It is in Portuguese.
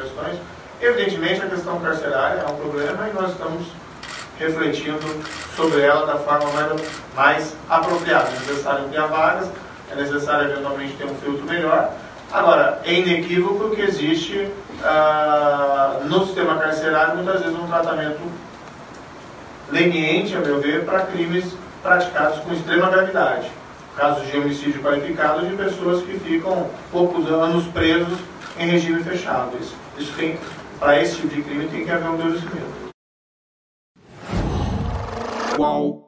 questões. Evidentemente, a questão carcerária é um problema e nós estamos refletindo sobre ela da forma mais apropriada. É necessário ampliar vagas, é necessário eventualmente ter um filtro melhor. Agora, é inequívoco que existe no sistema carcerário muitas vezes um tratamento leniente, a meu ver, para crimes praticados com extrema gravidade. Casos de homicídio qualificado de pessoas que ficam poucos anos presos em regime fechado. Isso tem, para esse tipo de crime tem que haver um endurecimento. Uau!